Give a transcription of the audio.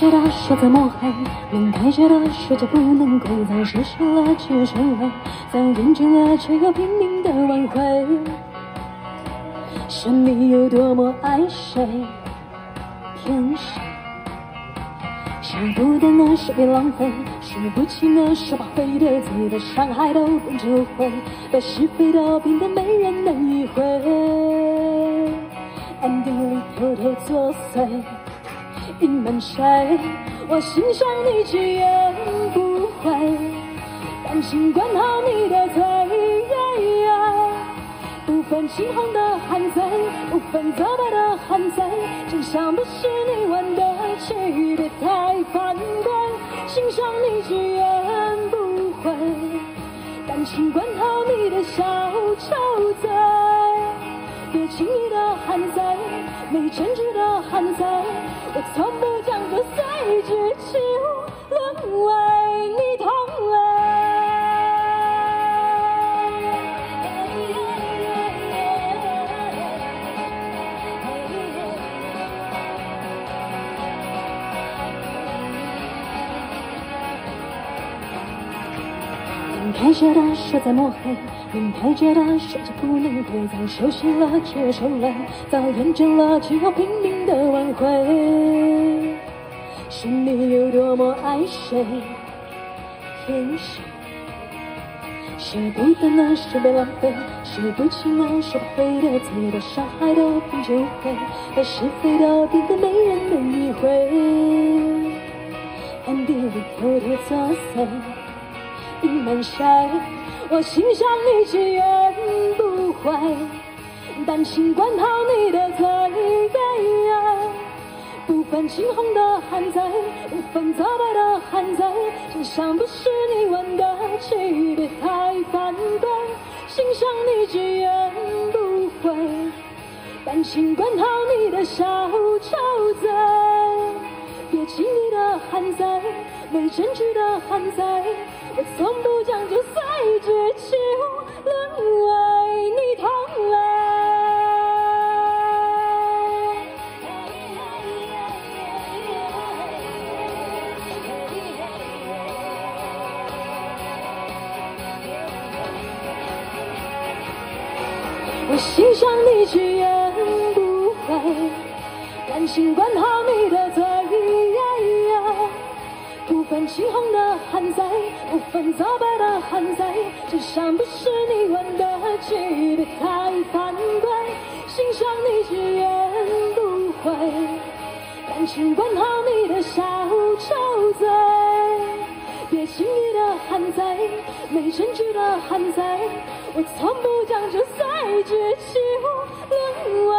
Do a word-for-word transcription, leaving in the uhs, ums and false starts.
着的说在抹黑，门开着的说着不能归，早受伤了只有受累，早厌倦了却又拼命的挽回。是你有多么爱谁，骗谁？舍不得呢，舍别浪费；说不清呢，说怕会得罪，把伤害都变成误会，把是非都变得没人能理会。暗地里偷偷作祟，隐瞒谁？我欣赏你直言不讳，但请管好你的嘴。不分青红的汉贼，不分责备的汉贼，真相不是你玩得起，别太反对。欣赏你直言不讳，但请管好你的小臭嘴。别轻易的喊贼，没证据的喊贼，我从不讲究随之起舞，沦为你同类。门开着的说在抹黑，门开着的说着不能归，早熟悉了只有受累，早厌倦了只有拼命的挽回。是你有多么爱谁，骗谁？舍不得呢，舍别浪费；说不清呢，说不会得罪，把伤害都变成误会，把是非都变得没人能理会。暗地里偷偷作祟，隐瞒谁？我欣赏你直言不讳，但请管好你的嘴。不分青红的汉贼，不分责备的汉贼，真相不是你玩得起，别太反对。欣赏你直言不讳，但请管好你的小臭嘴。别轻易的喊贼，没证据的喊贼，我从不讲究随之起舞，沦为你同类。我欣赏你直言不讳，但请管好你的嘴。不分青红的汉贼，不分责备的汉贼，真相不是你玩得起，别太反对。欣赏你直言不讳，但请管好你的小臭嘴。别轻易的喊贼，没证据的喊贼，我从不讲究随之起舞，沦为